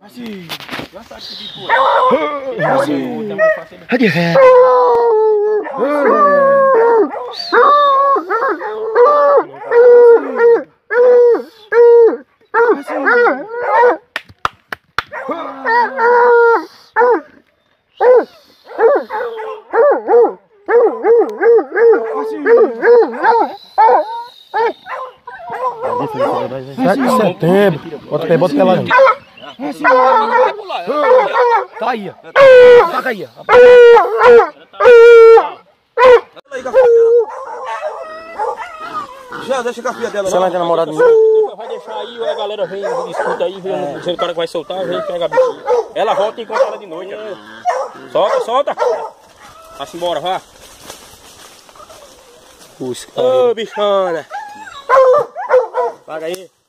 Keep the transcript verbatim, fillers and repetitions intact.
Assim. Já sabe que tipo é. Assim. Cadê? sete de setembro. Bota aí, bota ela. Tá aí, ó. Tá aí, ó. Já deixa a capinha dela. Se ela é namorada de vai deixar aí, a galera vem, escuta aí, vem, dizendo o cara que vai soltar, vem e pega a bichinha. Ela volta e encontra ela de noite. É. Solta, solta. Vai-se embora, vá. Ô, oh, bichona. Paga aí.